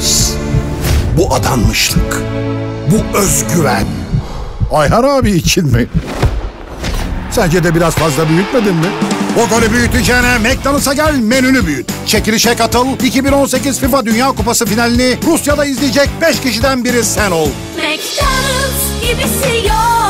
hırs, bu adanmışlık, bu özgüven. Ayhan abi için mi? Sence de biraz fazla büyütmedin mi? O golü büyüteceğine McDonald's'a gel, menünü büyüt. Çekilişe katıl, 2018 FIFA Dünya Kupası finalini Rusya'da izleyecek 5 kişiden biri sen ol. McDonald's gibisi yok.